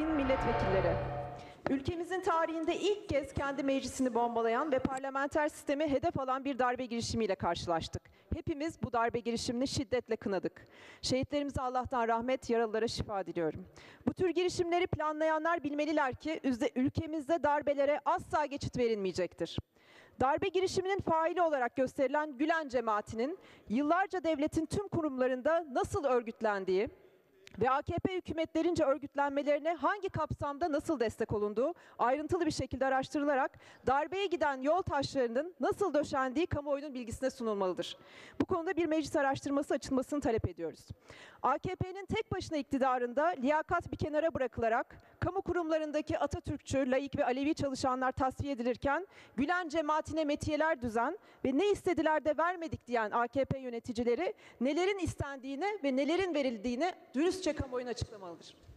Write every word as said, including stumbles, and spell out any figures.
sayın milletvekilleri, ülkemizin tarihinde ilk kez kendi meclisini bombalayan ve parlamenter sistemi hedef alan bir darbe girişimiyle karşılaştık. Hepimiz bu darbe girişimini şiddetle kınadık. Şehitlerimize Allah'tan rahmet, yaralılara şifa diliyorum. Bu tür girişimleri planlayanlar bilmeliler ki ülkemizde darbelere asla geçit verilmeyecektir. Darbe girişiminin faili olarak gösterilen Gülen cemaatinin yıllarca devletin tüm kurumlarında nasıl örgütlendiği ve A K P hükümetlerince örgütlenmelerine hangi kapsamda nasıl destek olunduğu ayrıntılı bir şekilde araştırılarak darbeye giden yol taşlarının nasıl döşendiği kamuoyunun bilgisine sunulmalıdır. Bu konuda bir meclis araştırması açılmasını talep ediyoruz. A K P'nin tek başına iktidarında liyakat bir kenara bırakılarak kamu kurumlarındaki Atatürkçü, laik ve Alevi çalışanlar tasfiye edilirken Gülen cemaatine metiyeler düzen ve ne istediler de vermedik diyen A K P yöneticileri nelerin istendiğini ve nelerin verildiğini dürüstçe kamuoyuna açıklamalıdır.